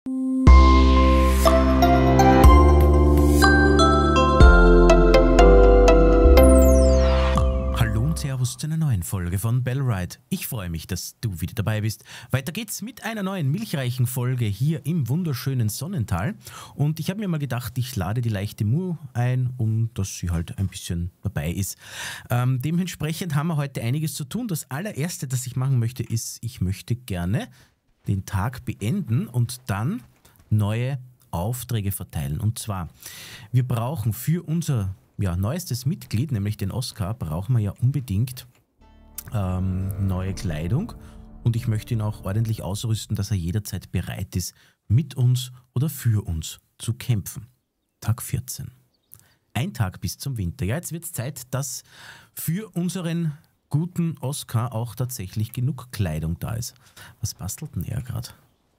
Hallo und Servus zu einer neuen Folge von Bellride. Ich freue mich, dass du wieder dabei bist. Weiter geht's mit einer neuen milchreichen Folge hier im wunderschönen Sonnental. Und ich habe mir mal gedacht, ich lade die leichte Mu ein, um dass sie halt ein bisschen dabei ist. Dementsprechend haben wir heute einiges zu tun. Das allererste, das ich machen möchte, ist, ich möchte gerne den Tag beenden und dann neue Aufträge verteilen. Und zwar, wir brauchen für unser neuestes Mitglied, nämlich den Oskar, brauchen wir ja unbedingt neue Kleidung. Und ich möchte ihn auch ordentlich ausrüsten, dass er jederzeit bereit ist, mit uns oder für uns zu kämpfen. Tag 14. Ein Tag bis zum Winter. Ja, jetzt wird es Zeit, dass für unseren guten Oskar auch tatsächlich genug Kleidung da ist. Was bastelt denn er gerade?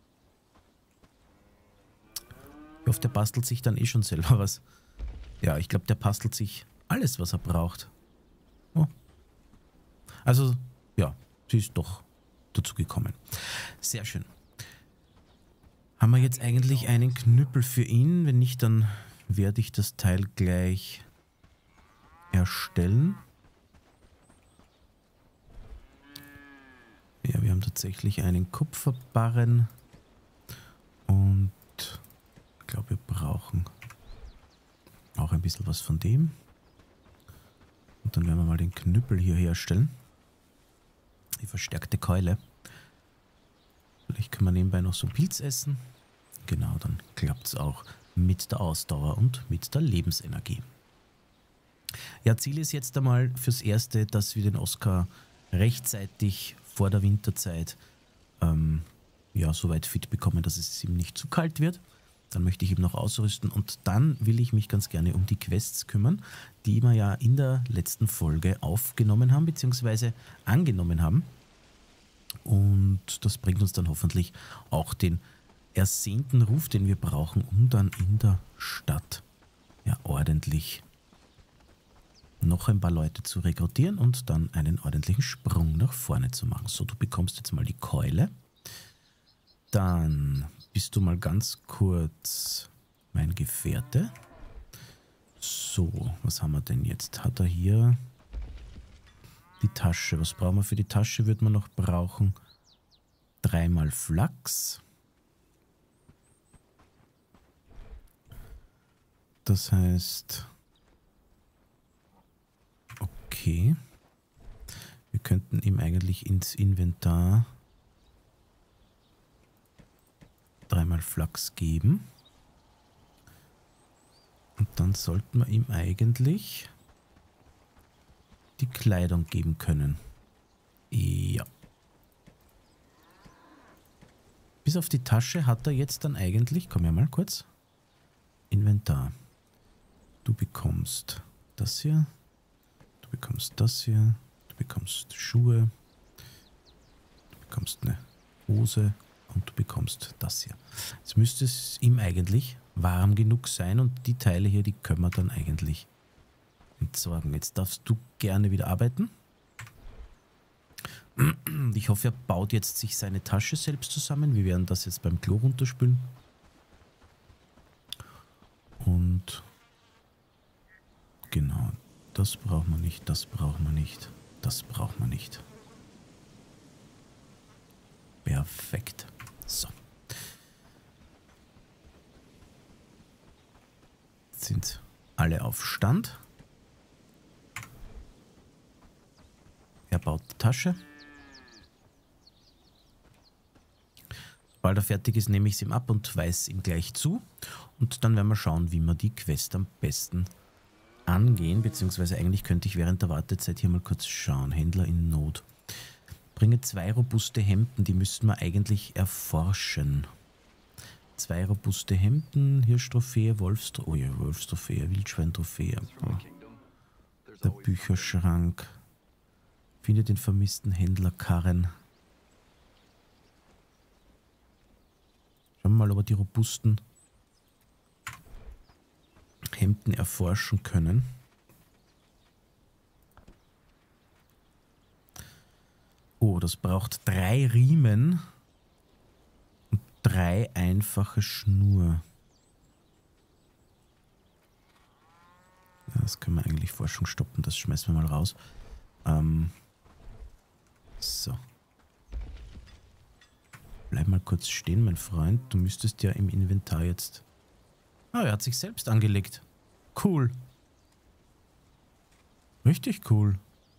Ich hoffe, der bastelt sich dann eh schon selber was. Ja, ich glaube, der bastelt sich alles, was er braucht. Oh. Also, ja, sie ist doch dazu gekommen. Sehr schön. Haben wir jetzt eigentlich einen Knüppel für ihn? Wenn nicht, dann werde ich das Teil gleich erstellen. Ja, wir haben tatsächlich einen Kupferbarren. Und ich glaube, wir brauchen auch ein bisschen was von dem. Und dann werden wir mal den Knüppel hier herstellen. Die verstärkte Keule. Vielleicht können wir nebenbei noch so Pilz essen. Genau, dann klappt es auch mit der Ausdauer und mit der Lebensenergie. Ja, Ziel ist jetzt einmal fürs Erste, dass wir den Oskar rechtzeitig vor der Winterzeit so weit fit bekommen, dass es ihm nicht zu kalt wird. Dann möchte ich ihn noch ausrüsten und dann will ich mich ganz gerne um die Quests kümmern, die wir ja in der letzten Folge aufgenommen haben bzw. angenommen haben. Und das bringt uns dann hoffentlich auch den ersehnten Ruf, den wir brauchen, um dann in der Stadt ja ordentlich noch ein paar Leute zu rekrutieren und dann einen ordentlichen Sprung nach vorne zu machen. So, du bekommst jetzt mal die Keule. Dann bist du mal ganz kurz mein Gefährte. So, was haben wir denn jetzt? Hat er hier die Tasche? Was brauchen wir für die Tasche? Wird man noch brauchen 3 Flachs. Das heißt, okay, wir könnten ihm eigentlich ins Inventar 3 Flachs geben. Und dann sollten wir ihm eigentlich die Kleidung geben können. Ja. Bis auf die Tasche hat er jetzt dann eigentlich, komm ja mal kurz, Inventar. Du bekommst das hier, du bekommst das hier, du bekommst Schuhe, du bekommst eine Hose und du bekommst das hier. Jetzt müsste es ihm eigentlich warm genug sein und die Teile hier, die können wir dann eigentlich entsorgen. Jetzt darfst du gerne wieder arbeiten. Ich hoffe, er baut jetzt sich seine Tasche selbst zusammen. Wir werden das jetzt beim Klo runterspülen. Und genau, das braucht man nicht, das braucht man nicht, das braucht man nicht. Perfekt. So. Jetzt sind alle auf Stand. Er baut die Tasche. Sobald er fertig ist, nehme ich es ihm ab und weise ihm gleich zu. Und dann werden wir schauen, wie wir die Quest am besten angehen. Beziehungsweise eigentlich könnte ich während der Wartezeit hier mal kurz schauen. Händler in Not. Bringe 2 robuste Hemden, die müssten wir eigentlich erforschen. 2 robuste Hemden, Hirschtrophäe, Wolfstrophäe, Wildschweintrophäe. Der Bücherschrank. Finde den vermissten Händlerkarren. Schauen wir mal, ob wir die robusten Hemden erforschen können. Oh, das braucht 3 Riemen. Und 3 einfache Schnur. Ja, das können wir eigentlich Forschung stoppen. Das schmeißen wir mal raus. So. Bleib mal kurz stehen, mein Freund. Du müsstest ja im Inventar jetzt... Ah, er hat sich selbst angelegt. Cool. Richtig cool.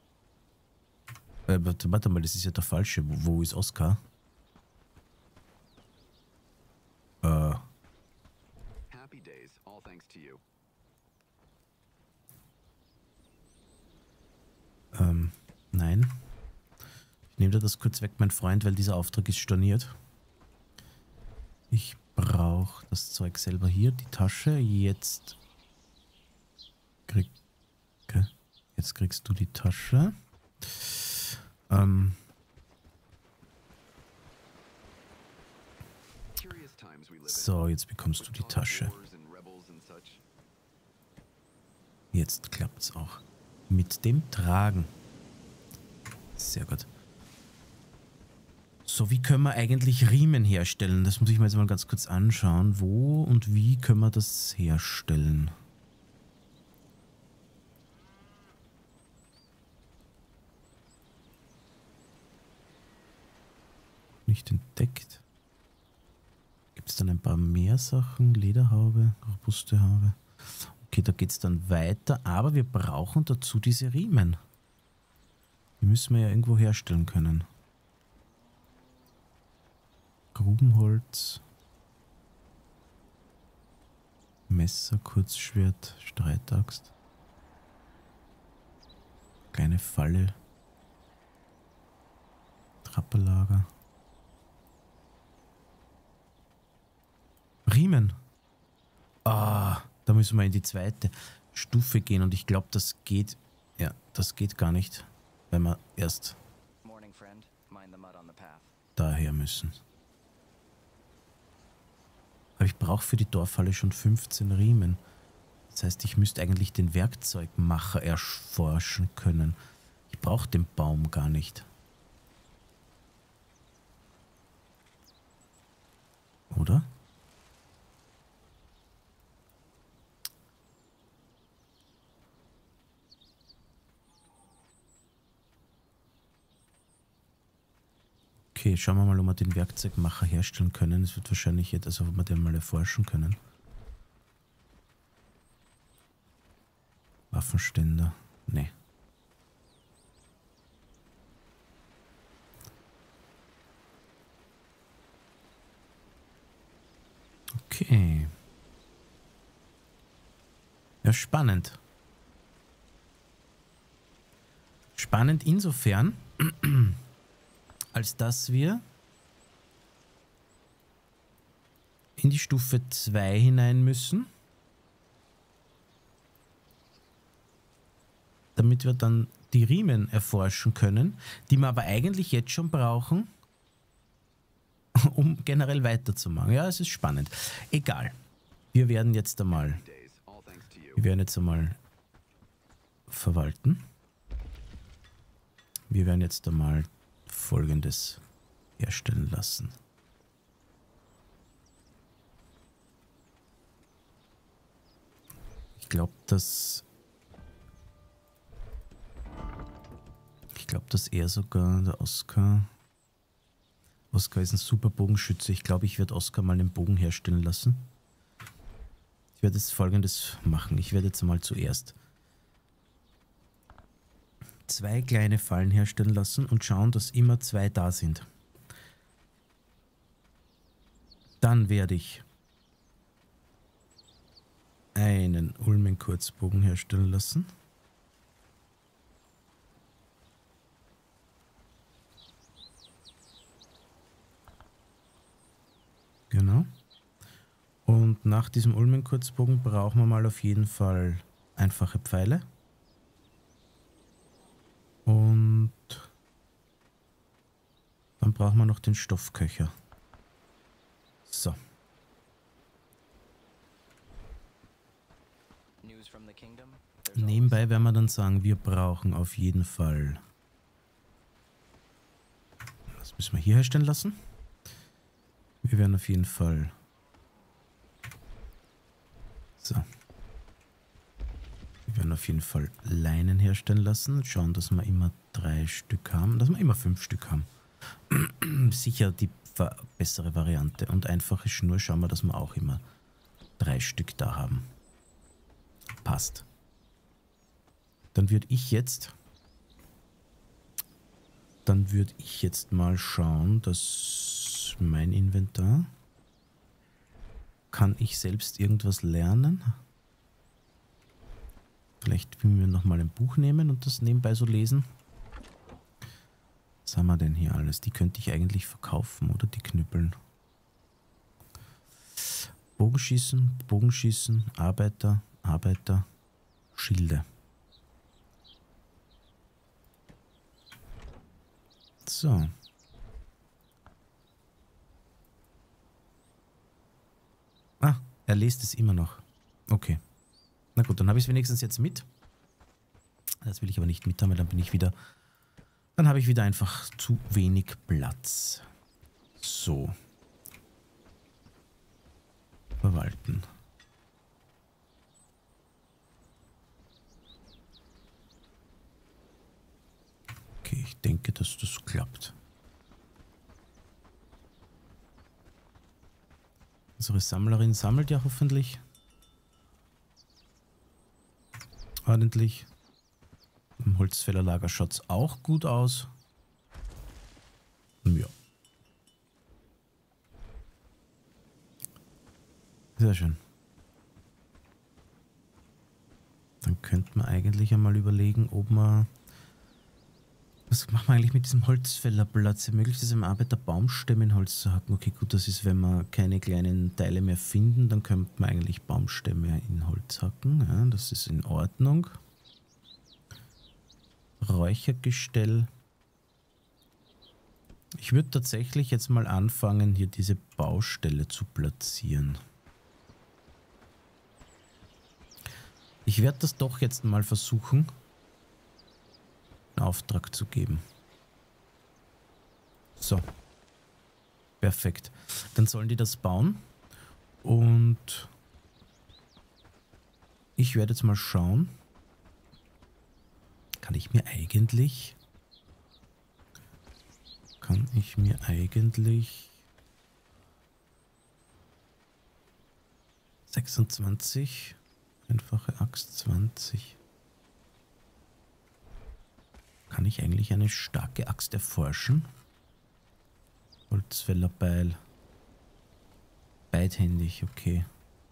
Warte mal, das ist ja der falsche. Wo ist Oskar? Happy days, all thanks to you. Nein. Ich nehme dir das kurz weg, mein Freund, weil dieser Auftrag ist storniert. Ich brauche das Zeug selber hier, die Tasche. Jetzt kriegst du die Tasche. So, jetzt bekommst du die Tasche. Jetzt klappt's auch. Mit dem Tragen. Sehr gut. So, wie können wir eigentlich Riemen herstellen? Das muss ich mir jetzt mal ganz kurz anschauen. Wo und wie können wir das herstellen? Nicht entdeckt. Gibt es dann ein paar mehr Sachen? Lederhaube, robuste Haube. Okay, da geht es dann weiter. Aber wir brauchen dazu diese Riemen. Die müssen wir ja irgendwo herstellen können. Grubenholz. Messer, Kurzschwert, Streitaxt. Kleine Falle. Trappelager. Riemen. Ah, da müssen wir in die zweite Stufe gehen und ich glaube, das geht. Ja, das geht gar nicht, wenn wir erst daher müssen. Aber ich brauche für die Dorfhalle schon 15 Riemen. Das heißt, ich müsste eigentlich den Werkzeugmacher erforschen können. Ich brauche den Baum gar nicht. Oder? Okay, schauen wir mal, ob wir den Werkzeugmacher herstellen können. Es wird wahrscheinlich jetzt, also ob wir den mal erforschen können. Waffenständer. Nee. Okay. Ja, spannend. Spannend insofern, als dass wir in die Stufe 2 hinein müssen, damit wir dann die Riemen erforschen können, die wir aber eigentlich jetzt schon brauchen, um generell weiterzumachen. Ja, es ist spannend. Egal. Wir werden jetzt einmal verwalten. Wir werden jetzt einmal Folgendes herstellen lassen. Ich glaube, dass er sogar, der Oskar ist ein super Bogenschütze. Ich glaube, ich werde Oskar mal einen Bogen herstellen lassen. Ich werde jetzt Folgendes machen. Ich werde jetzt mal zuerst 2 kleine Fallen herstellen lassen und schauen, dass immer 2 da sind. Dann werde ich einen Ulmen-Kurzbogen herstellen lassen. Genau. Und nach diesem Ulmen-Kurzbogen brauchen wir mal auf jeden Fall einfache Pfeile. Und dann brauchen wir noch den Stoffköcher. So. Nebenbei werden wir dann sagen, wir brauchen auf jeden Fall... Das müssen wir hier herstellen lassen. Wir werden auf jeden Fall... So. Wir werden auf jeden Fall Leinen herstellen lassen. Schauen, dass wir immer 3 Stück haben. Dass wir immer 5 Stück haben. Sicher die bessere Variante. Und einfache Schnur schauen wir, dass wir auch immer 3 Stück da haben. Passt. Dann würde ich jetzt mal schauen, dass mein Inventar... Kann ich selbst irgendwas lernen? Vielleicht müssen wir nochmal ein Buch nehmen und das nebenbei so lesen. Was haben wir denn hier alles? Die könnte ich eigentlich verkaufen, oder? Die Knüppeln. Bogenschießen, Bogenschießen, Arbeiter, Arbeiter, Schilde. So. Ah, er liest es immer noch. Okay. Na gut, dann habe ich es wenigstens jetzt mit. Das will ich aber nicht mit haben, weil dann bin ich wieder... Dann habe ich wieder einfach zu wenig Platz. So. Verwalten. Okay, ich denke, dass das klappt. Unsere Sammlerin sammelt ja hoffentlich ordentlich. Im Holzfällerlager schaut es auch gut aus. Ja. Sehr schön. Dann könnte man eigentlich einmal überlegen, ob man... Was machen wir eigentlich mit diesem Holzfällerplatz? Möglich ist, im Arbeiter Baumstämme in Holz zu hacken. Okay, gut, das ist, wenn wir keine kleinen Teile mehr finden, dann könnte man eigentlich Baumstämme in Holz hacken. Ja, das ist in Ordnung. Räuchergestell. Ich würde tatsächlich jetzt mal anfangen, hier diese Baustelle zu platzieren. Ich werde das doch jetzt mal versuchen, einen Auftrag zu geben. So. Perfekt. Dann sollen die das bauen. Und ich werde jetzt mal schauen. Kann ich mir eigentlich 26 einfache Axt 20. Kann ich eigentlich eine starke Axt erforschen? Holzfällerbeil. Beidhändig, okay.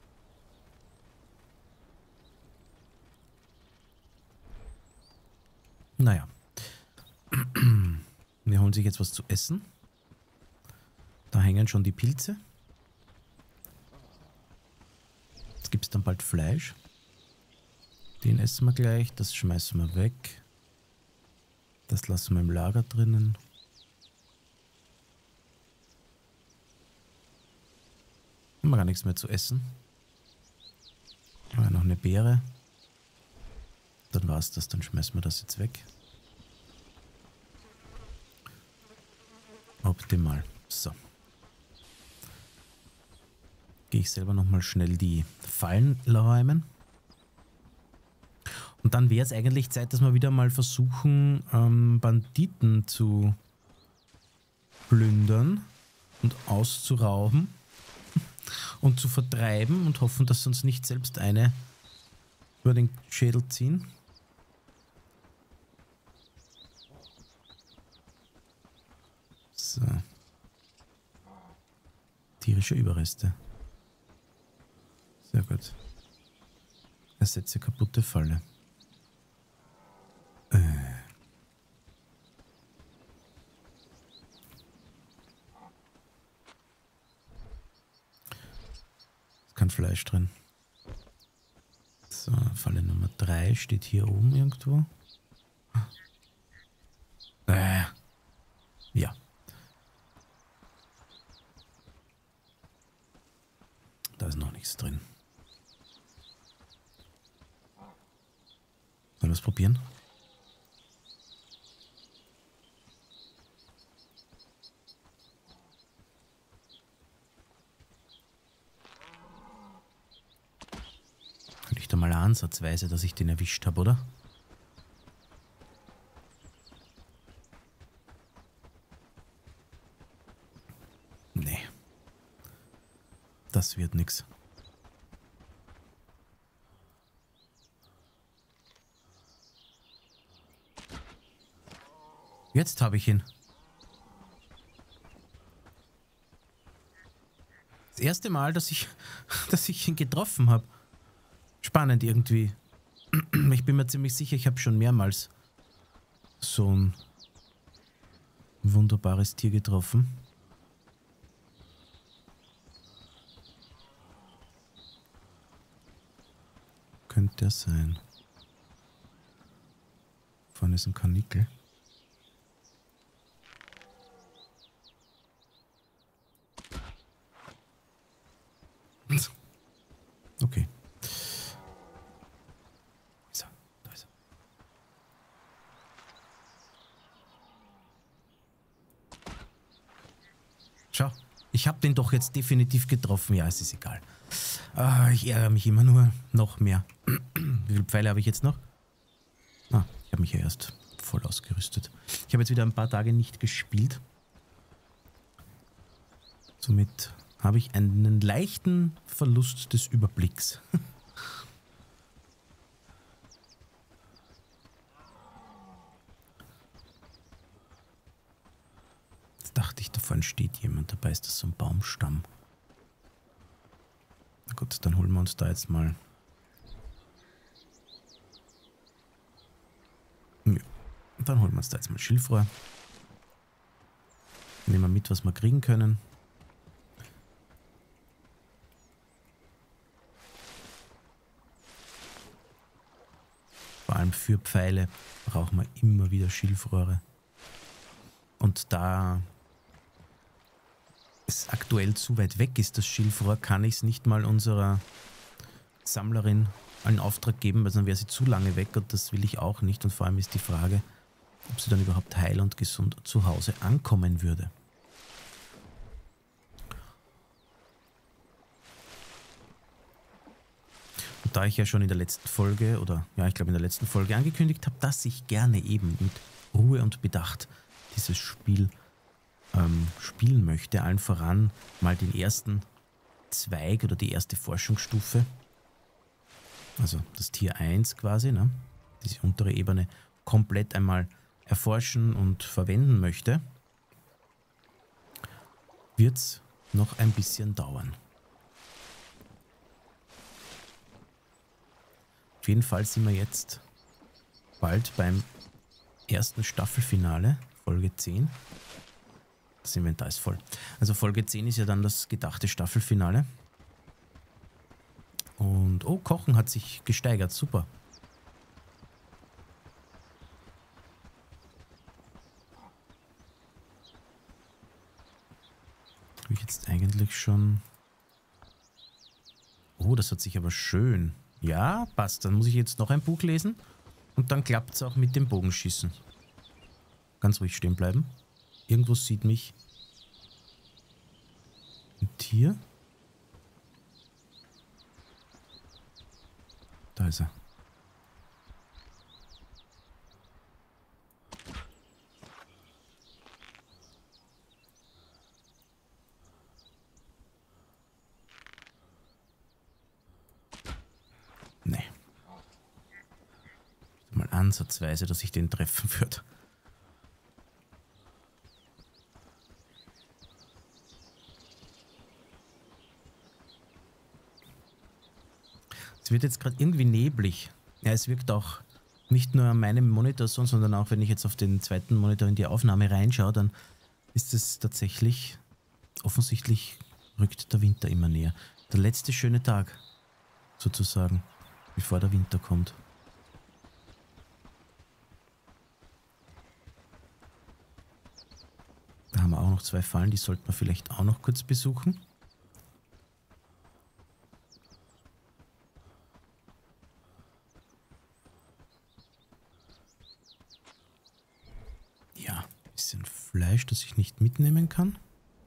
Naja. Wir holen sich jetzt was zu essen. Da hängen schon die Pilze. Jetzt gibt es dann bald Fleisch. Den essen wir gleich. Das schmeißen wir weg. Das lassen wir im Lager drinnen. Haben wir gar nichts mehr zu essen. Aber noch eine Beere. Dann war es das. Dann schmeißen wir das jetzt weg. Optimal. So. Gehe ich selber nochmal schnell die Fallen räumen. Und dann wäre es eigentlich Zeit, dass wir wieder mal versuchen, Banditen zu plündern und auszurauben und zu vertreiben und hoffen, dass sie uns nicht selbst eine über den Schädel ziehen. So. Tierische Überreste. Sehr gut. Ersetze kaputte Falle. Ist kein Fleisch drin. So, Falle Nummer 3 steht hier oben irgendwo. Ja. Da ist noch nichts drin. Sollen wir es probieren? mal ansatzweise, dass ich den erwischt habe, oder? Nee. Das wird nix. Jetzt habe ich ihn. Das erste Mal, dass ich ihn getroffen habe. Spannend irgendwie. Ich bin mir ziemlich sicher, ich habe schon mehrmals so ein wunderbares Tier getroffen. Könnte er sein. Vorne ist ein Karnickel. Okay. So, da ist er. Schau, ich habe den doch jetzt definitiv getroffen. Ja, es ist egal. Ich ärgere mich immer nur noch mehr. Wie viele Pfeile habe ich jetzt noch? Ich habe mich ja erst voll ausgerüstet. Ich habe jetzt wieder ein paar Tage nicht gespielt. Somit habe ich einen leichten Verlust des Überblicks. Jetzt dachte ich, da vorne steht jemand. Dabei ist das so ein Baumstamm. Na gut, dann holen wir uns da jetzt mal... Ja, dann holen wir uns da jetzt mal Schilfrohr. Nehmen wir mit, was wir kriegen können. Vor allem für Pfeile brauchen wir immer wieder Schilfrohre. Und da es aktuell zu weit weg ist, das Schilfrohr, kann ich es nicht mal unserer Sammlerin einen Auftrag geben, weil dann wäre sie zu lange weg und das will ich auch nicht. Und vor allem ist die Frage, ob sie dann überhaupt heil und gesund zu Hause ankommen würde. Und da ich ja schon in der letzten Folge, oder ja, ich glaube in der letzten Folge angekündigt habe, dass ich gerne eben mit Ruhe und Bedacht dieses Spiel spielen möchte, allen voran mal den ersten Zweig oder die erste Forschungsstufe, also das Tier 1 quasi, ne? Diese untere Ebene komplett einmal erforschen und verwenden möchte, wird es noch ein bisschen dauern. Auf jeden Fall sind wir jetzt bald beim ersten Staffelfinale, Folge 10. Das Inventar ist voll. Also Folge 10 ist ja dann das gedachte Staffelfinale. Und oh, Kochen hat sich gesteigert, super. Habe ich jetzt eigentlich schon... Oh, das hat sich aber schön... Ja, passt. Dann muss ich jetzt noch ein Buch lesen und dann klappt es auch mit dem Bogenschießen. Ganz ruhig stehen bleiben. Irgendwo sieht mich ein Tier. Da ist er. Nee. Mal ansatzweise, dass ich den treffen würde. Es wird jetzt gerade irgendwie neblig. Ja, es wirkt auch nicht nur an meinem Monitor so, sondern auch, wenn ich jetzt auf den zweiten Monitor in die Aufnahme reinschaue, dann ist es tatsächlich, offensichtlich rückt der Winter immer näher. Der letzte schöne Tag, sozusagen, bevor der Winter kommt. Da haben wir auch noch 2 Fallen, die sollten wir vielleicht auch noch kurz besuchen. Ja, ein bisschen Fleisch, das ich nicht mitnehmen kann.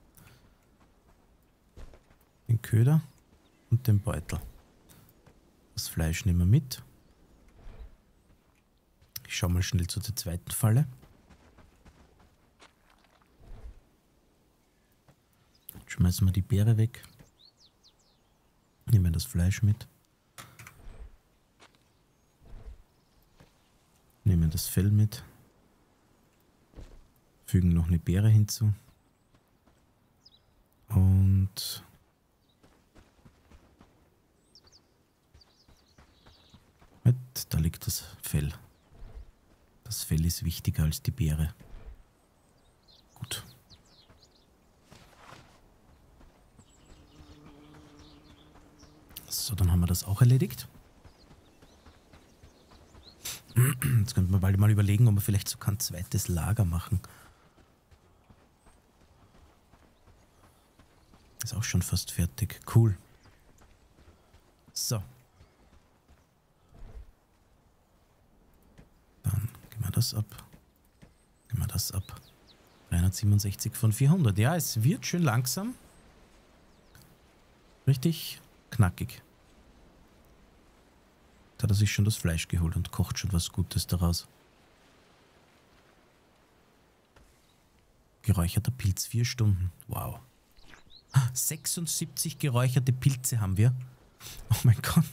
Den Köder und den Beutel. Das Fleisch nehmen wir mit. Ich schaue mal schnell zu der zweiten Falle. Schmeißen wir die Beere weg. Nehmen das Fleisch mit. Nehmen das Fell mit. Fügen noch eine Beere hinzu. Und da liegt das Fell. Das Fell ist wichtiger als die Beere. Gut. So, dann haben wir das auch erledigt. Jetzt könnten wir bald mal überlegen, ob wir vielleicht sogar ein zweites Lager machen. Ist auch schon fast fertig. Cool. So. Dann gehen wir das ab. Gehen wir das ab. 367 von 400. Ja, es wird schön langsam. Richtig knackig. Da hat er sich schon das Fleisch geholt und kocht schon was Gutes daraus. Geräucherter Pilz, 4 Stunden. Wow. 76 geräucherte Pilze haben wir. Oh mein Gott.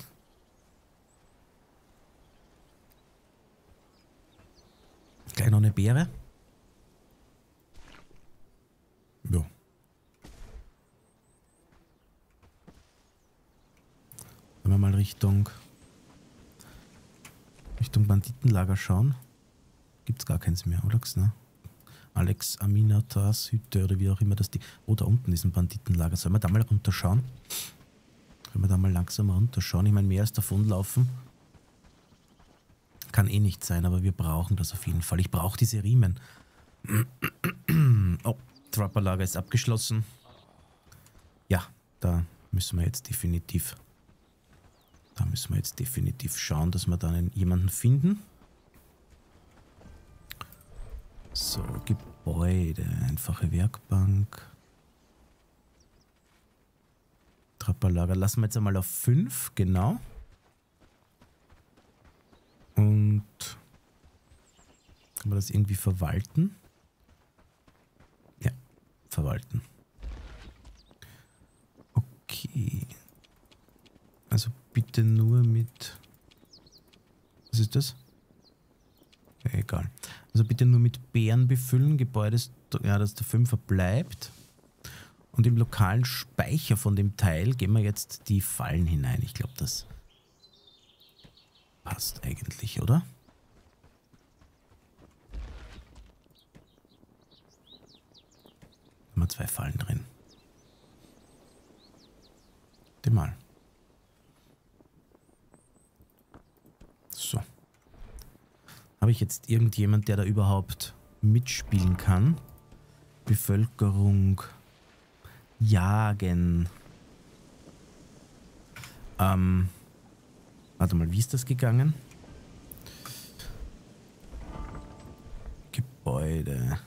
Gleich noch eine Beere. Ja. Wenn wir mal Richtung Banditenlager schauen. Gibt's gar keins mehr, oder? Ne? Alex Aminatas Hütte oder wie auch immer das die. Oh, da unten ist ein Banditenlager. Sollen wir da mal runterschauen? Sollen wir da mal langsam runterschauen? Ich meine, mehr als davonlaufen kann eh nicht sein, aber wir brauchen das auf jeden Fall. Ich brauche diese Riemen. Oh, Trapperlager ist abgeschlossen. Ja, da müssen wir jetzt definitiv schauen, dass wir dann jemanden finden. So, Gebäude, einfache Werkbank. Trapperlager lassen wir jetzt einmal auf 5, genau. Und kann man das irgendwie verwalten? Ja, verwalten. Okay. Also bitte nur mit... Was ist das? Ja, egal. Also bitte nur mit Beeren befüllen. Gebäude ist, ja, dass der 5er bleibt. Und im lokalen Speicher von dem Teil gehen wir jetzt die Fallen hinein. Ich glaube, das passt eigentlich, oder? Haben wir 2 Fallen drin. Dem mal. So. Habe ich jetzt irgendjemand, der da überhaupt mitspielen kann? Bevölkerung. Jagen. Warte mal, wie ist das gegangen? Gebäude.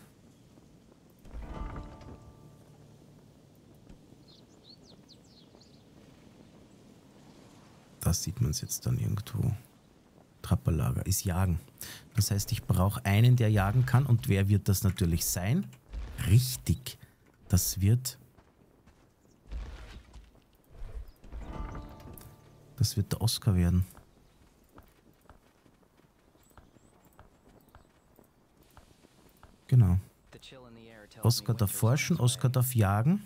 Da sieht man es jetzt dann irgendwo. Trapperlager ist Jagen. Das heißt, ich brauche einen, der jagen kann. Und wer wird das natürlich sein? Richtig. Das wird der Oscar werden. Genau. Oscar darf forschen, Oscar darf jagen.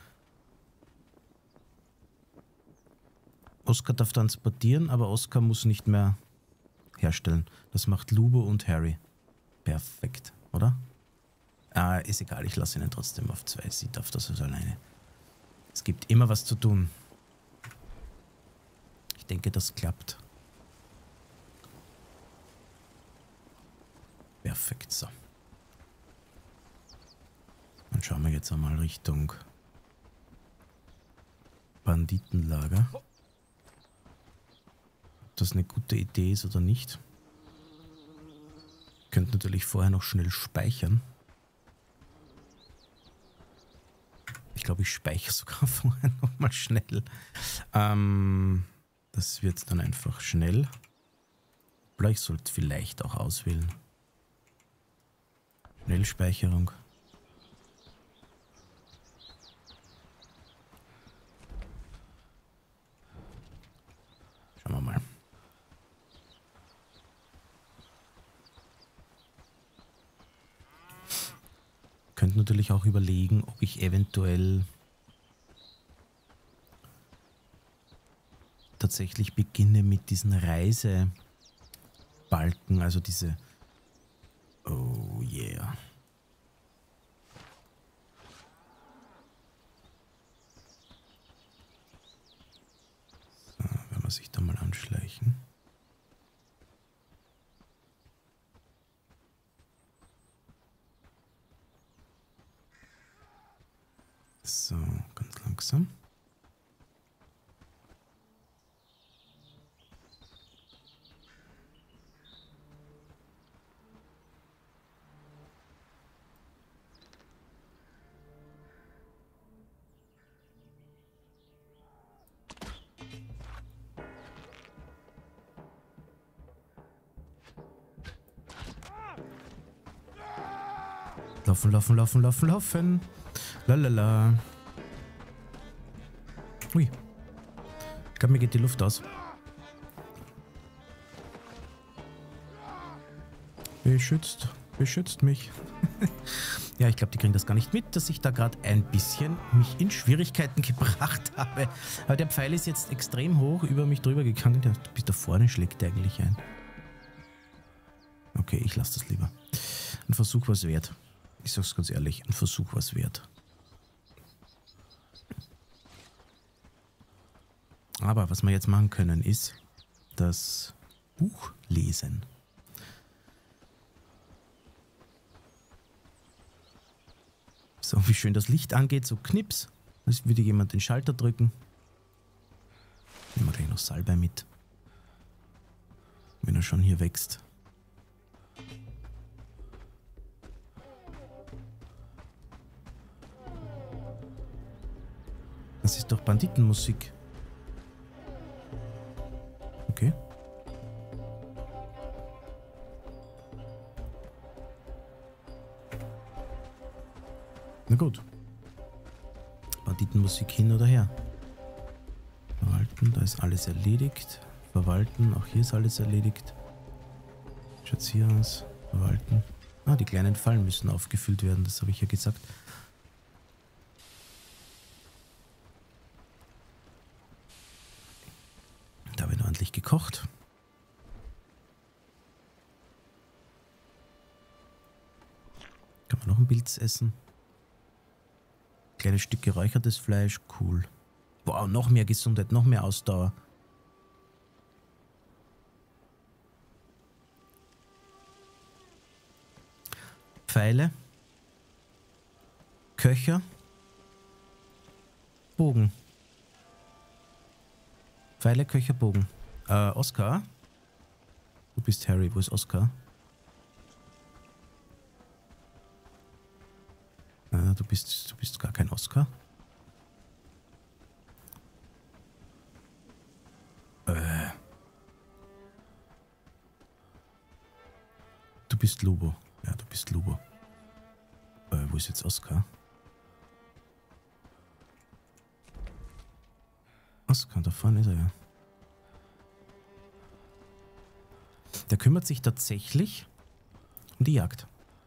Oscar darf transportieren, aber Oscar muss nicht mehr herstellen. Das macht Lubo und Harry. Perfekt, oder? Ist egal, ich lasse ihn trotzdem auf 2. Sie darf das also alleine. Es gibt immer was zu tun. Ich denke, das klappt. Perfekt, so. Dann schauen wir jetzt einmal Richtung Banditenlager. Ob das eine gute Idee ist oder nicht. Ich könnte natürlich vorher noch schnell speichern. Ich glaube, ich speichere sogar vorher nochmal schnell. Das wird dann einfach schnell. Ich sollte es vielleicht auch auswählen. Schnellspeicherung. Schauen wir mal. Könnte natürlich auch überlegen, ob ich eventuell tatsächlich beginne mit diesen Reisebalken, also diese... Oh yeah. So, wenn wir sich da mal anschleichen. So, ganz langsam. Laufen, laufen, laufen, laufen, laufen. Lalala. Ui. Ich glaube, mir geht die Luft aus. Beschützt mich. Ja, ich glaube, die kriegen das gar nicht mit, dass ich da gerade ein bisschen mich in Schwierigkeiten gebracht habe. Aber der Pfeil ist jetzt extrem hoch über mich drüber gegangen. Der bis da vorne schlägt der eigentlich ein. Okay, ich lasse das lieber. Ein Versuch was wert. Ich sag's ganz ehrlich, ein Versuch was wert. Aber was wir jetzt machen können, ist das Buch lesen. So, wie schön das Licht angeht, so knips, als würde jemand den Schalter drücken. Nehmen wir gleich noch Salbei mit. Wenn er schon hier wächst. Das ist doch Banditenmusik. Okay. Na gut. Banditenmusik hin oder her. Verwalten, da ist alles erledigt. Verwalten, auch hier ist alles erledigt. Schaut's hier aus. Verwalten. Ah, die kleinen Fallen müssen aufgefüllt werden, das habe ich ja gesagt. Da wird ordentlich gekocht. Kann man noch ein Pilz essen. Kleines Stück geräuchertes Fleisch, cool. Wow, noch mehr Gesundheit, noch mehr Ausdauer. Pfeile. Köcher. Bogen. Pfeile, Köcher, Bogen. Oskar? Du bist Harry, wo ist Oskar? Du bist gar kein Oskar. Du bist Lubo. Ja, du bist Lubo. Wo ist jetzt Oskar? Oskar, da vorne ist er ja. Der kümmert sich tatsächlich um die Jagd.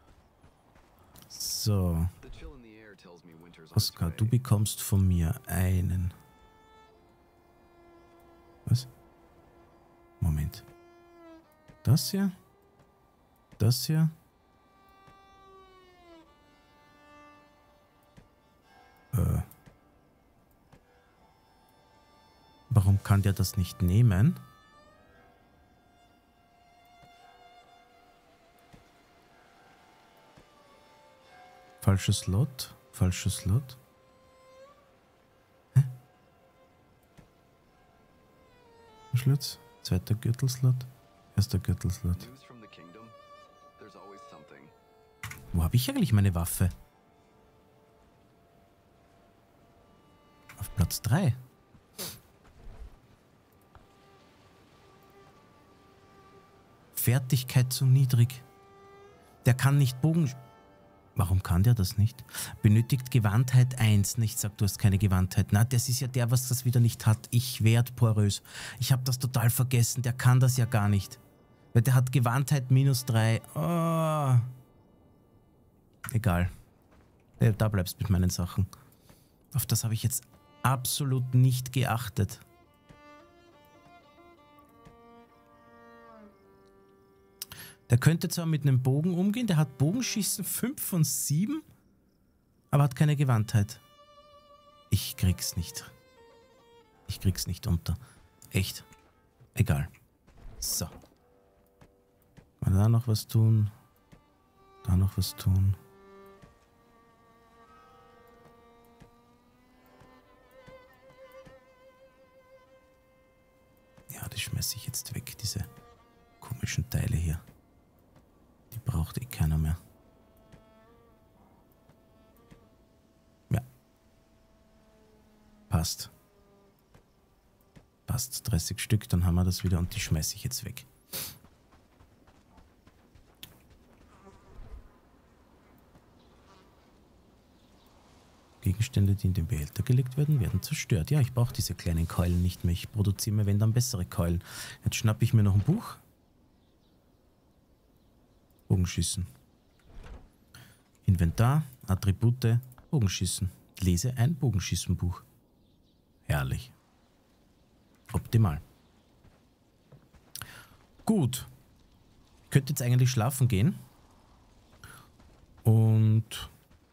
So. Oskar, du bekommst von mir einen. Was? Moment. Das hier? Das hier? Warum kann der das nicht nehmen? Falscher Slot. Falscher Slot. Hä? Schlitz. Zweiter Gürtelslot. Erster Gürtelslot. Wo habe ich eigentlich meine Waffe? Auf Platz 3. Fertigkeit zu niedrig. Der kann nicht Bogen... Warum kann der das nicht? Benötigt Gewandtheit 1. Ich sag, du hast keine Gewandtheit. Na, das ist ja der, was das wieder nicht hat. Ich werd porös. Ich habe das total vergessen. Der kann das ja gar nicht. Weil der hat Gewandtheit -3. Oh. Egal. Da bleibst du mit meinen Sachen. Auf das habe ich jetzt absolut nicht geachtet. Der könnte zwar mit einem Bogen umgehen, der hat Bogenschießen 5 von 7, aber hat keine Gewandtheit. Ich krieg's nicht. Ich krieg's nicht unter. Echt. Egal. So. Mal da noch was tun. Da noch was tun. Ja, das schmeiße ich jetzt weg, diese komischen Teile hier. Die braucht eh keiner mehr. Ja. Passt. Passt. 30 Stück, dann haben wir das wieder und die schmeiße ich jetzt weg. Gegenstände, die in den Behälter gelegt werden, werden zerstört. Ja, ich brauche diese kleinen Keulen nicht mehr. Ich produziere mir, wenn dann, bessere Keulen. Jetzt schnappe ich mir noch ein Buch. Bogenschießen. Inventar, Attribute, Bogenschießen. Lese ein Bogenschießenbuch. Herrlich. Optimal. Gut. Ich könnte jetzt eigentlich schlafen gehen. Und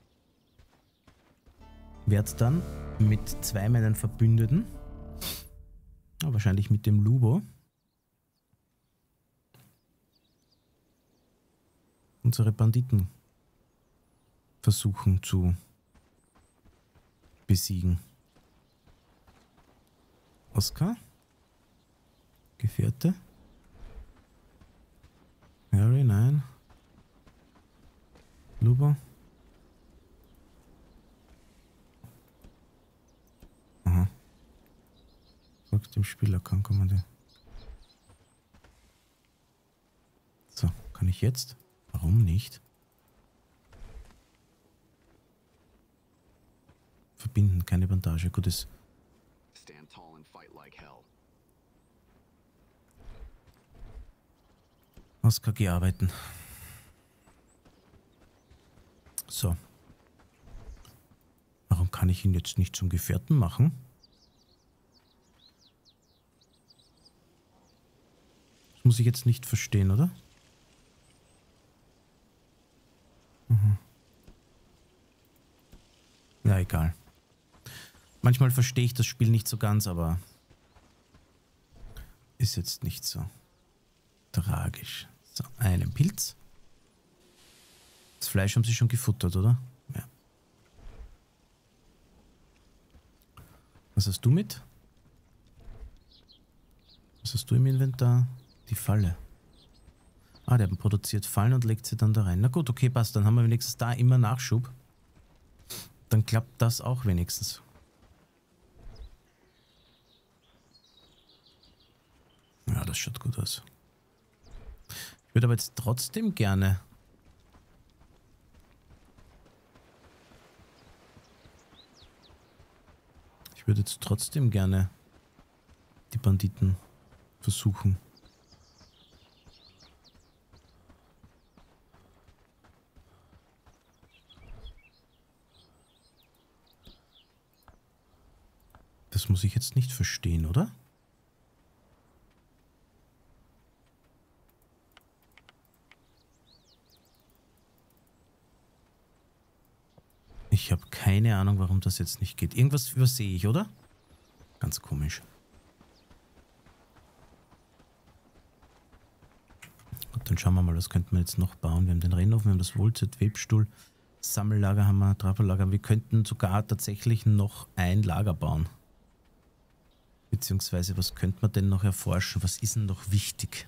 werde dann mit 2 meinen Verbündeten, wahrscheinlich mit dem Lubo, unsere Banditen versuchen zu besiegen. Oskar? Gefährte? Harry, nein. Lubo? Aha. Sagt dem Spieler, kann Kommande. So, kann ich jetzt? Warum nicht? Verbinden, keine Bandage. Gutes. Stand tall and fight like hell. Oskar, geh arbeiten. So. Warum kann ich ihn jetzt nicht zum Gefährten machen? Das muss ich jetzt nicht verstehen, oder? Ja, egal. Manchmal verstehe ich das Spiel nicht so ganz, aber ist jetzt nicht so tragisch. So, einen Pilz. Das Fleisch haben sie schon gefuttert, oder? Ja. Was hast du mit? Was hast du im Inventar? Die Falle. Ah, der produziert Fallen und legt sie dann da rein. Na gut, okay, passt. Dann haben wir wenigstens da immer Nachschub. Dann klappt das auch wenigstens. Ja, das schaut gut aus. Ich würde aber jetzt trotzdem gerne... Ich würde jetzt trotzdem gerne die Banditen versuchen. Das muss ich jetzt nicht verstehen, oder? Ich habe keine Ahnung, warum das jetzt nicht geht. Irgendwas übersehe ich, oder? Ganz komisch. Gut, dann schauen wir mal, was könnten wir jetzt noch bauen. Wir haben den Rennofen, wir haben das Wohlzeit, Webstuhl, Sammellager haben wir, Trappellager. Wir könnten sogar tatsächlich noch ein Lager bauen. Beziehungsweise, was könnte man denn noch erforschen? Was ist denn noch wichtig?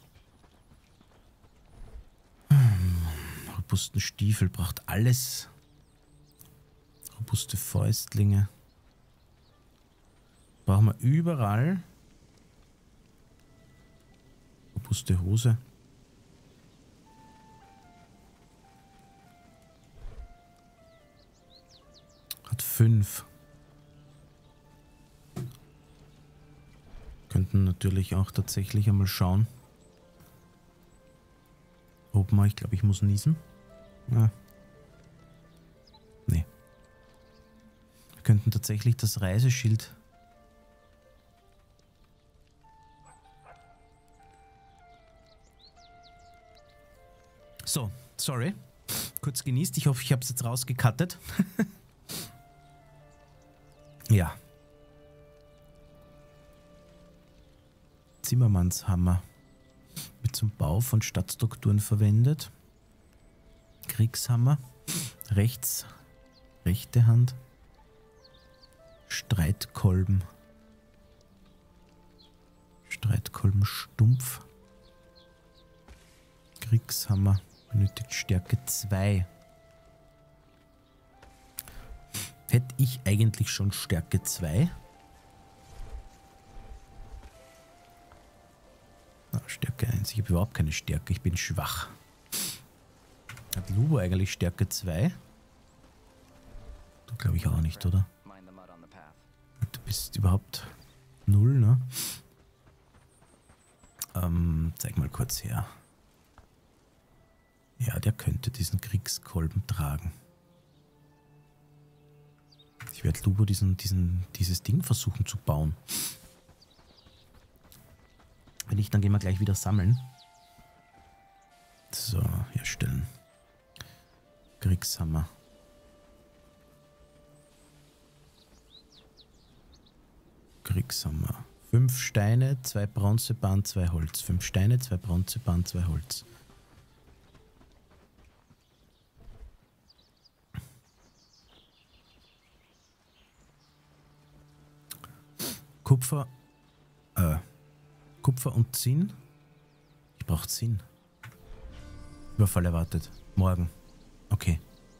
Robusten Stiefel braucht alles. Robuste Fäustlinge. Brauchen wir überall. Robuste Hose. Hat 5. Könnten natürlich auch tatsächlich einmal schauen. Ob man, ich glaube, ich muss niesen. Ja. Nee. Wir könnten tatsächlich das Reiseschild. So, sorry. Kurz genießt. Ich hoffe, ich habe es jetzt rausgekattet. Ja. Zimmermannshammer. Wird zum Bau von Stadtstrukturen verwendet. Kriegshammer. Rechts. Rechte Hand. Streitkolben. Streitkolben stumpf. Kriegshammer. Benötigt Stärke 2. Hätte ich eigentlich schon Stärke 2? Stärke 1. Ich habe überhaupt keine Stärke. Ich bin schwach. Hat Lubo eigentlich Stärke 2? Du glaube ich auch nicht, oder? Du bist überhaupt 0, ne? Zeig mal kurz her. Ja, der könnte diesen Kriegskolben tragen. Ich werde Lubo dieses Ding versuchen zu bauen. Wenn nicht, dann gehen wir gleich wieder sammeln. So, herstellen. Kriegshammer. Kriegshammer. 5 Steine, 2 Bronzebahn, 2 Holz. 5 Steine, 2 Bronzebahn, 2 Holz. Kupfer. Kupfer und Zinn. Ich brauche Zinn. Überfall erwartet. Morgen. Okay.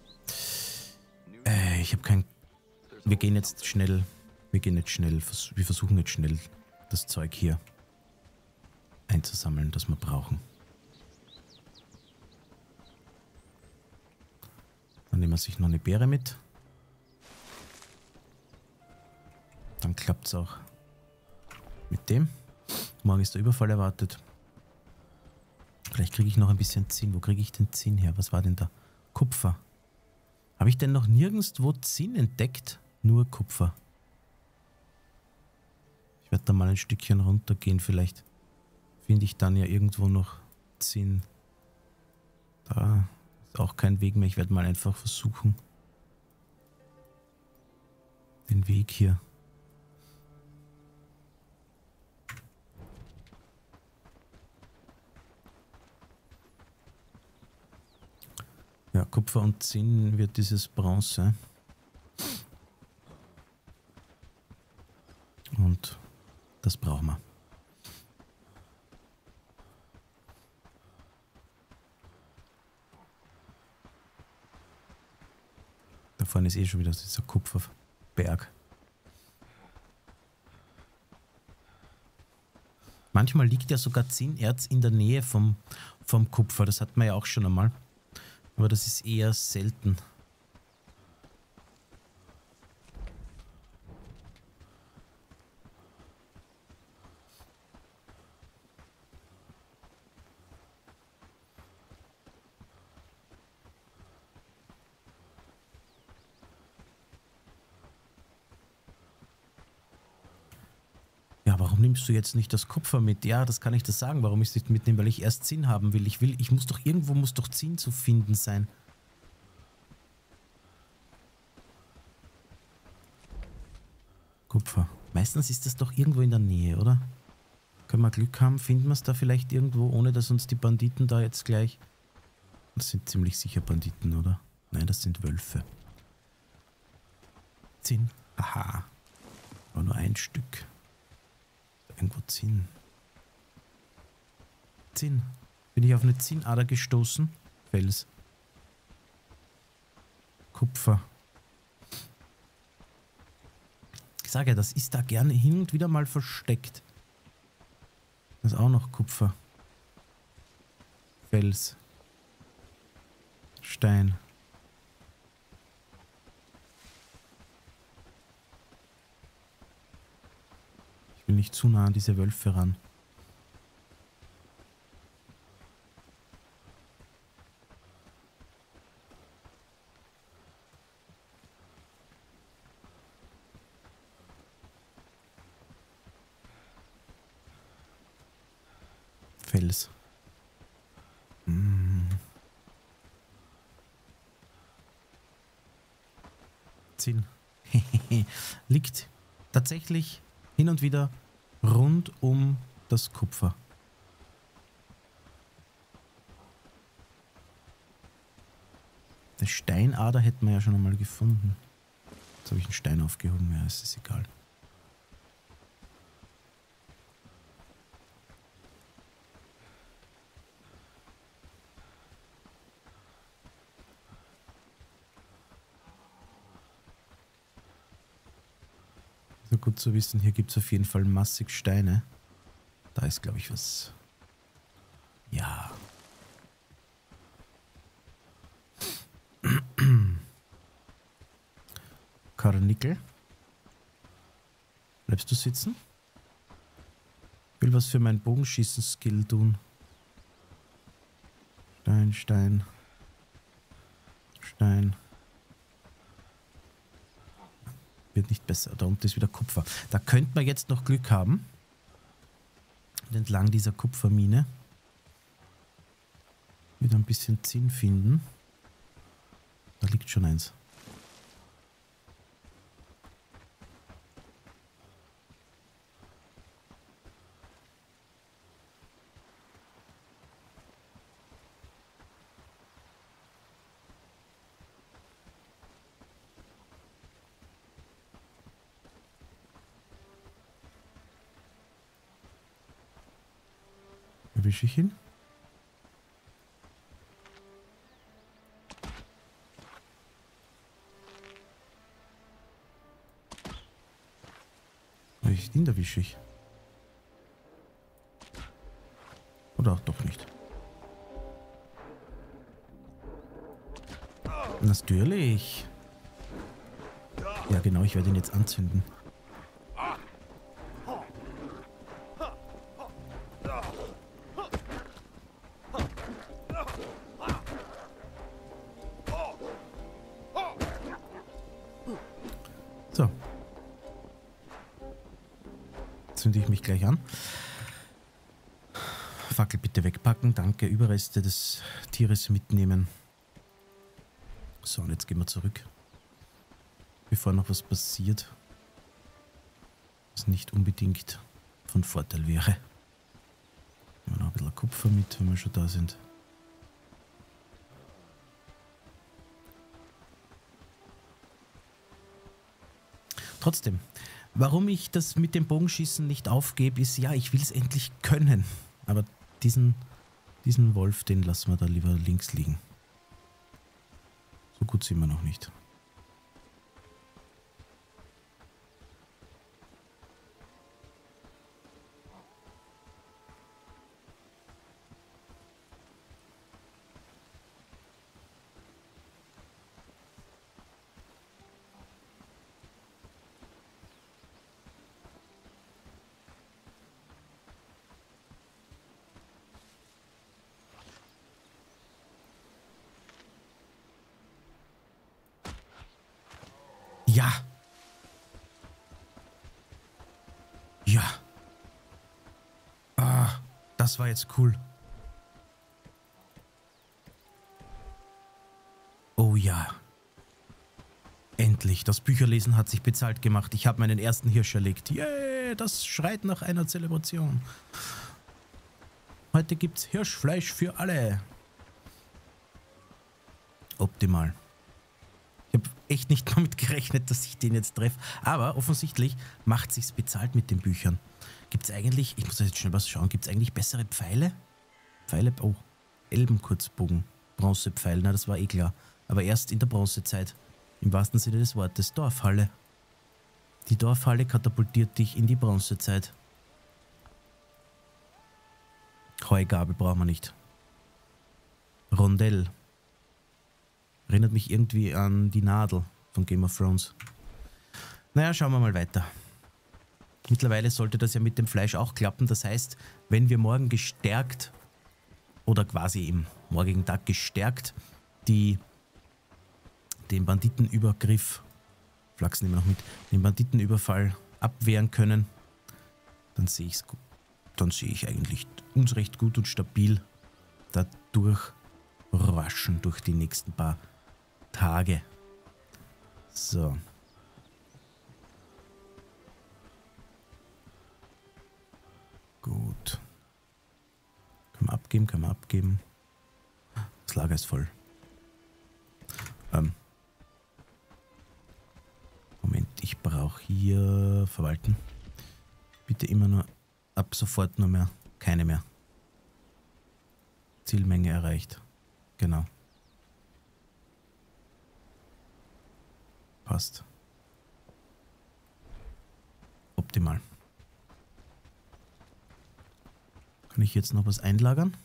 Ich habe kein... Wir gehen jetzt schnell... Wir versuchen jetzt schnell das Zeug hier einzusammeln, das wir brauchen. Dann nehmen wir sich noch eine Beere mit. Dann klappt es auch mit dem. Morgen ist der Überfall erwartet. Vielleicht kriege ich noch ein bisschen Zinn. Wo kriege ich den Zinn her? Was war denn da? Kupfer. Habe ich denn noch nirgendwo Zinn entdeckt? Nur Kupfer. Ich werde da mal ein Stückchen runtergehen. Vielleicht finde ich dann ja irgendwo noch Zinn. Da ist auch kein Weg mehr. Ich werde mal einfach versuchen, den Weg hier. Ja, Kupfer und Zinn wird dieses Bronze. Und das brauchen wir. Da vorne ist eh schon wieder dieser Kupferberg. Manchmal liegt ja sogar Zinnerz in der Nähe vom Kupfer. Das hat man ja auch schon einmal. Aber das ist eher selten. Ja, warum nimmst du jetzt nicht das Kupfer mit? Ja, das kann ich dir sagen, warum ich es nicht mitnehme, weil ich erst Zinn haben will. Ich muss doch, irgendwo muss doch Zinn zu finden sein. Kupfer. Meistens ist das doch irgendwo in der Nähe, oder? Können wir Glück haben, finden wir es da vielleicht irgendwo, ohne dass uns die Banditen da jetzt gleich... Das sind ziemlich sicher Banditen, oder? Nein, das sind Wölfe. Zinn. Aha. Aber nur ein Stück. Irgendwo Zinn. Zinn. Bin ich auf eine Zinnader gestoßen? Fels. Kupfer. Ich sage ja, das ist da gerne hin und wieder mal versteckt. Das ist auch noch Kupfer. Fels. Stein. Ich will nicht zu nah an diese Wölfe ran. Fels. Zinn. Liegt tatsächlich hin und wieder rund um das Kupfer. Eine Steinader hätten wir ja schon einmal gefunden. Jetzt habe ich einen Stein aufgehoben, ja, ist es egal. So gut zu wissen, hier gibt es auf jeden Fall massig Steine. Da ist, glaube ich, was. Ja. Karnickel. Bleibst du sitzen? Ich will was für mein Bogenschießen-Skill tun. Stein, Stein. Stein. Wird nicht besser. Da unten ist wieder Kupfer. Da könnte man jetzt noch Glück haben. Und entlang dieser Kupfermine wieder ein bisschen Zinn finden. Da liegt schon eins. Erwische ich ihn? Den erwische ich. Oder doch nicht. Natürlich. Ja genau, ich werde ihn jetzt anzünden. So. Zünde ich mich gleich an. Fackel bitte wegpacken. Danke. Überreste des Tieres mitnehmen. So, und jetzt gehen wir zurück. Bevor noch was passiert, was nicht unbedingt von Vorteil wäre. Nehmen wir noch ein bisschen Kupfer mit, wenn wir schon da sind. Trotzdem, warum ich das mit dem Bogenschießen nicht aufgebe, ist, ja, ich will es endlich können. Aber diesen Wolf, den lassen wir da lieber links liegen. So gut sind wir noch nicht. Ja. Ja. Ah, das war jetzt cool. Oh ja. Endlich. Das Bücherlesen hat sich bezahlt gemacht. Ich habe meinen ersten Hirsch erlegt. Yay, das schreit nach einer Zelebration. Heute gibt's Hirschfleisch für alle. Optimal. Ich habe echt nicht damit gerechnet, dass ich den jetzt treffe. Aber offensichtlich macht sich's bezahlt mit den Büchern. Gibt es eigentlich, ich muss jetzt schnell was schauen, gibt es eigentlich bessere Pfeile? Pfeile, oh, Elbenkurzbogen, Bronzepfeil, na das war eh klar. Aber erst in der Bronzezeit, im wahrsten Sinne des Wortes, Dorfhalle. Die Dorfhalle katapultiert dich in die Bronzezeit. Heugabel brauchen wir nicht. Rondell. Erinnert mich irgendwie an die Nadel von Game of Thrones. Naja, schauen wir mal weiter. Mittlerweile sollte das ja mit dem Fleisch auch klappen. Das heißt, wenn wir morgen gestärkt oder quasi im morgigen Tag gestärkt den Banditenübergriff, Flachsen immer noch mit, den Banditenüberfall abwehren können, dann sehe ich eigentlich uns recht gut und stabil da durchraschen durch die nächsten paar Tage. So. Gut. Können wir abgeben. Das Lager ist voll. Moment, ich brauche hier verwalten. Bitte immer nur ab sofort nur mehr. Keine mehr. Zielmenge erreicht. Genau. Passt. Optimal. Kann ich jetzt noch was einlagern?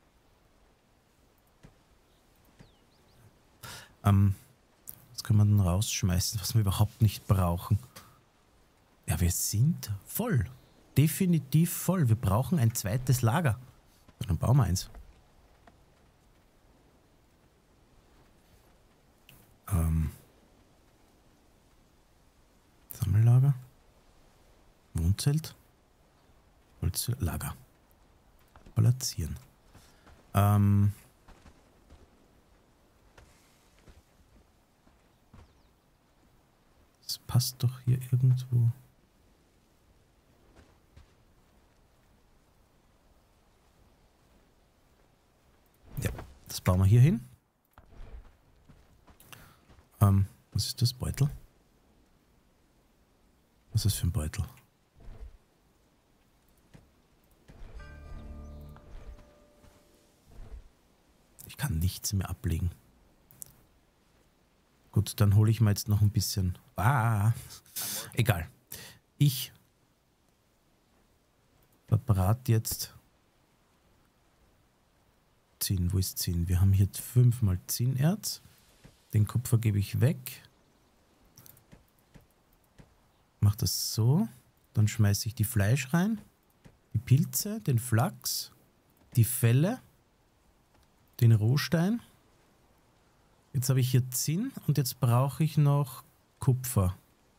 Was können wir denn rausschmeißen, was wir überhaupt nicht brauchen? Ja, wir sind voll. Definitiv voll. Wir brauchen ein zweites Lager. Dann bauen wir eins. Sammellager. Wohnzelt. Holzlager. Platzieren. Das passt doch hier irgendwo. Ja, das bauen wir hier hin. Was ist das? Beutel? Was ist das für ein Beutel? Ich kann nichts mehr ablegen. Gut, dann hole ich mir jetzt noch ein bisschen. Egal. Ich verbrate jetzt Zinn. Wo ist Zinn? Wir haben hier 5 mal Zinnerz. Den Kupfer gebe ich weg. Mach das so. Dann schmeiße ich die Fleisch rein. Die Pilze, den Flachs, die Felle, den Rohstein. Jetzt habe ich hier Zinn und jetzt brauche ich noch Kupfer.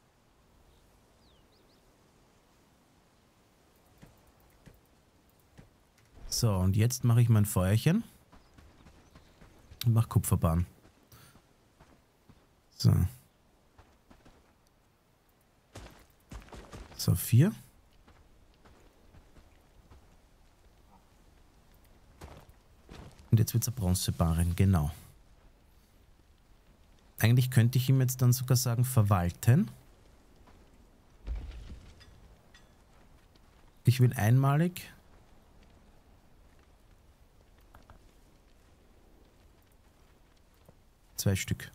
So, und jetzt mache ich mein Feuerchen und mache Kupferbahn. So. So, 4. Und jetzt wird es eine Bronzebahn, genau. Eigentlich könnte ich ihm jetzt dann sogar sagen, verwalten. Ich will einmalig zwei Stück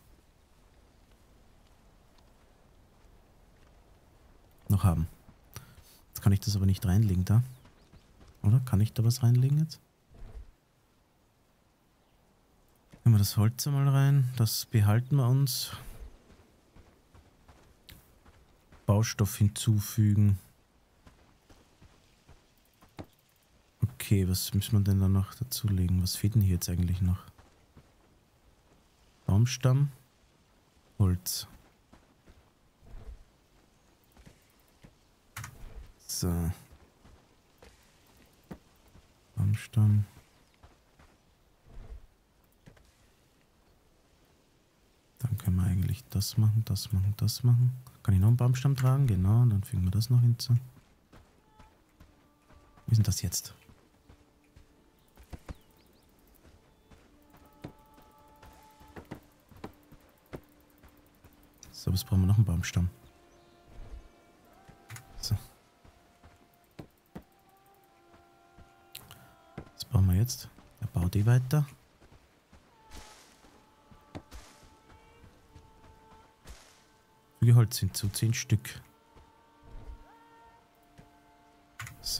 noch haben. Jetzt kann ich das aber nicht reinlegen da. Oder? Kann ich da was reinlegen jetzt? Nehmen wir das Holz einmal rein. Das behalten wir uns. Baustoff hinzufügen. Okay, was müssen wir denn da noch dazulegen? Was fehlt denn hier jetzt eigentlich noch? Baumstamm. Holz. So. Baumstamm. Dann können wir eigentlich das machen, das machen, das machen. Kann ich noch einen Baumstamm tragen? Genau, und dann fügen wir das noch hinzu. Wie ist denn das jetzt? So, was brauchen wir noch? Einen Baumstamm. So. Was brauchen wir jetzt? Er baut die weiter. Füge Holz hinzu, 10 Stück. So.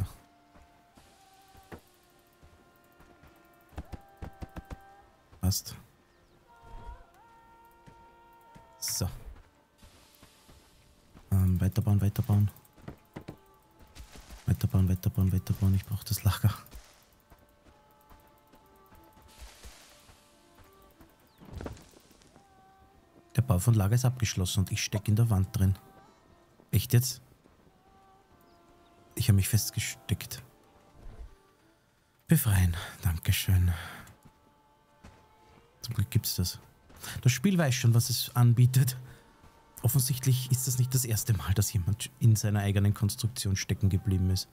Passt. So. Weiterbauen, weiterbauen. Weiterbauen, weiterbauen, weiterbauen. Ich brauche das Lager. Der Bau von Lager ist abgeschlossen und ich stecke in der Wand drin. Echt jetzt? Ich habe mich festgesteckt. Befreien. Dankeschön. Zum Glück gibt's das. Das Spiel weiß schon, was es anbietet. Offensichtlich ist das nicht das erste Mal, dass jemand in seiner eigenen Konstruktion stecken geblieben ist.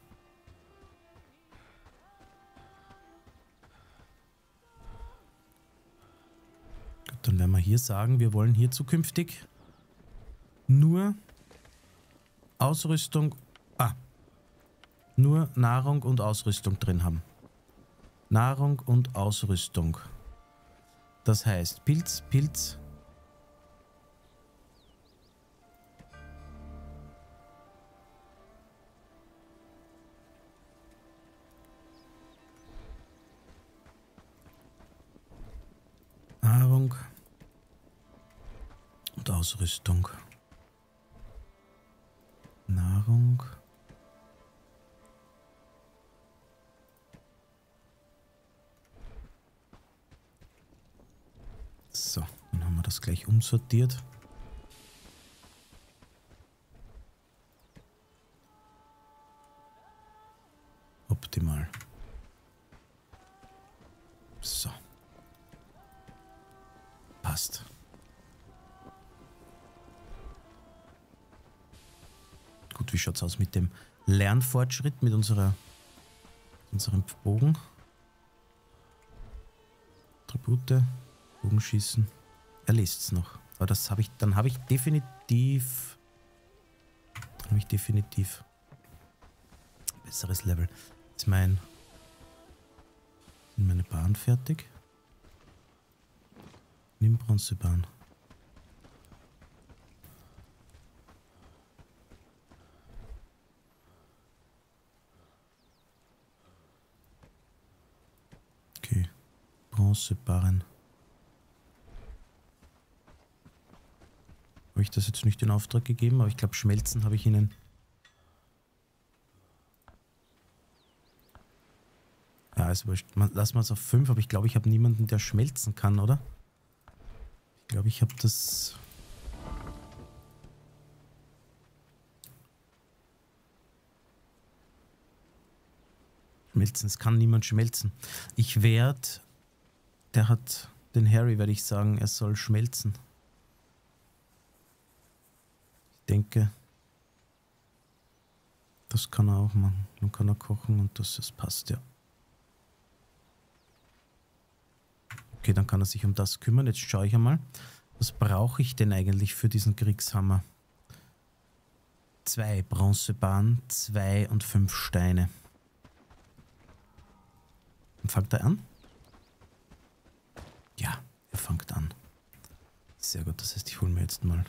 Gut, dann werden wir hier sagen, wir wollen hier zukünftig nur Ausrüstung, nur Nahrung und Ausrüstung drin haben. Nahrung und Ausrüstung. Das heißt, Pilz, Pilz. Nahrung und Ausrüstung. Nahrung. So, dann haben wir das gleich umsortiert. Optimal. So. Passt. Gut, wie schaut es aus mit dem Lernfortschritt, mit unserem Bogen? Attribute, Bogenschießen. Er liest es noch. Aber das habe ich, dann habe ich definitiv besseres Level. Ist meine Bahn fertig? Nimm Bronzebahn. Okay. Bronzebarren. Habe ich das jetzt nicht in Auftrag gegeben, aber ich glaube, Schmelzen habe ich Ihnen. Ja, ist wurscht. Lassen wir es auf 5, aber ich glaube, ich habe niemanden, der schmelzen kann, oder? Ich glaube, ich habe das... Schmelzen, es kann niemand schmelzen. Ich werde... Der hat... Den Harry werde ich sagen, er soll schmelzen. Ich denke... Das kann er auch machen. Dann kann er kochen und das passt, ja. Okay, dann kann er sich um das kümmern. Jetzt schaue ich einmal. Was brauche ich denn eigentlich für diesen Kriegshammer? 2 Bronzebahn, 2 und 5 Steine. Und fängt er an? Ja, er fängt an. Sehr gut, das heißt, ich hole mir jetzt mal.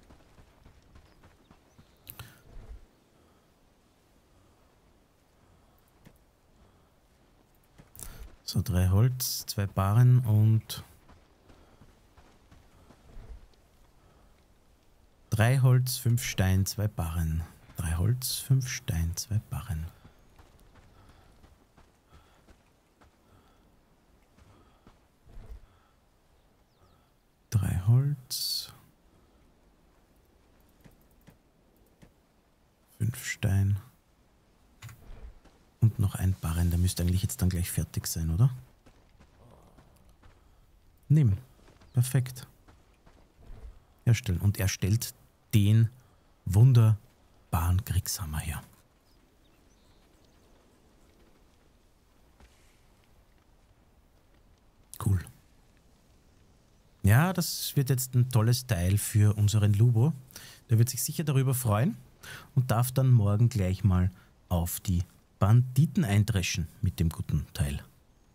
So, 3 Holz, 2 Barren und 3 Holz, 5 Stein, 2 Barren. 3 Holz, 5 Stein, 2 Barren. Holz, 5 Stein und noch ein Barren. Der müsste eigentlich jetzt dann gleich fertig sein, oder? Nimm. Perfekt. Herstellen. Und er stellt den wunderbaren Kriegshammer her. Cool. Ja, das wird jetzt ein tolles Teil für unseren Lubo. Der wird sich sicher darüber freuen und darf dann morgen gleich mal auf die Banditen eindreschen mit dem guten Teil.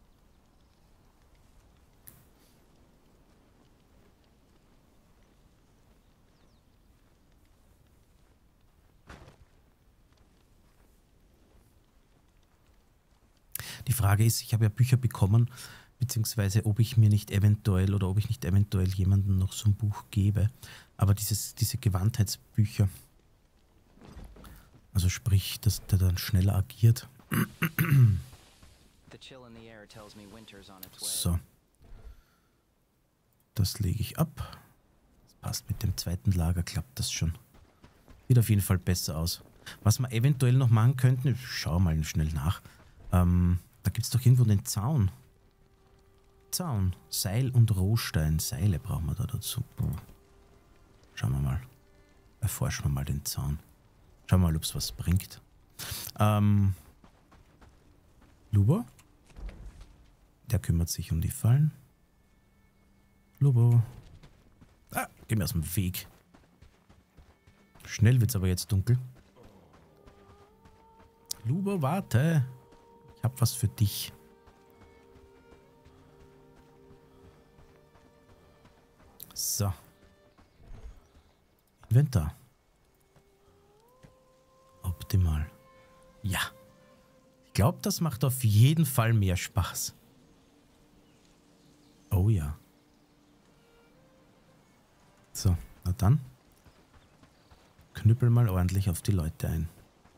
Die Frage ist, ich habe ja Bücher bekommen, beziehungsweise ob ich mir nicht eventuell oder ob ich nicht eventuell jemandem noch so ein Buch gebe. Aber diese Gewandheitsbücher, Also sprich, dass der dann schneller agiert. The chill in the air tells me winter's on its way. So. Das lege ich ab. Das passt mit dem zweiten Lager, klappt das schon. Sieht auf jeden Fall besser aus. Was wir eventuell noch machen könnten, ich schaue mal schnell nach. Da gibt es doch irgendwo den Zaun. Zaun, Seil und Rohstein. Seile brauchen wir da dazu. Schauen wir mal. Erforschen wir mal den Zaun. Schauen wir mal, ob es was bringt. Lubo? Der kümmert sich um die Fallen. Lubo. Ah, geh mir aus dem Weg. Schnell wird's aber jetzt dunkel. Lubo, warte. Ich hab was für dich. So. Inventar. Optimal. Ja. Ich glaube, das macht auf jeden Fall mehr Spaß. Oh ja. So, na dann. Knüppel mal ordentlich auf die Leute ein.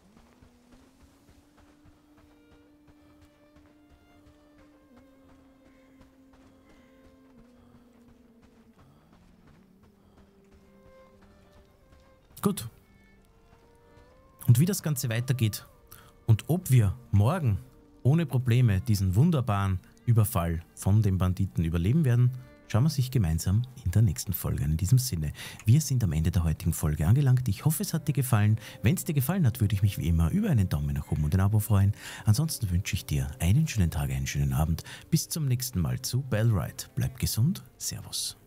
Gut. Und wie das Ganze weitergeht und ob wir morgen ohne Probleme diesen wunderbaren Überfall von den Banditen überleben werden, schauen wir sich gemeinsam in der nächsten Folge an. In diesem Sinne, wir sind am Ende der heutigen Folge angelangt. Ich hoffe, es hat dir gefallen. Wenn es dir gefallen hat, würde ich mich wie immer über einen Daumen nach oben und ein Abo freuen. Ansonsten wünsche ich dir einen schönen Tag, einen schönen Abend. Bis zum nächsten Mal zu Bellride. Bleib gesund. Servus.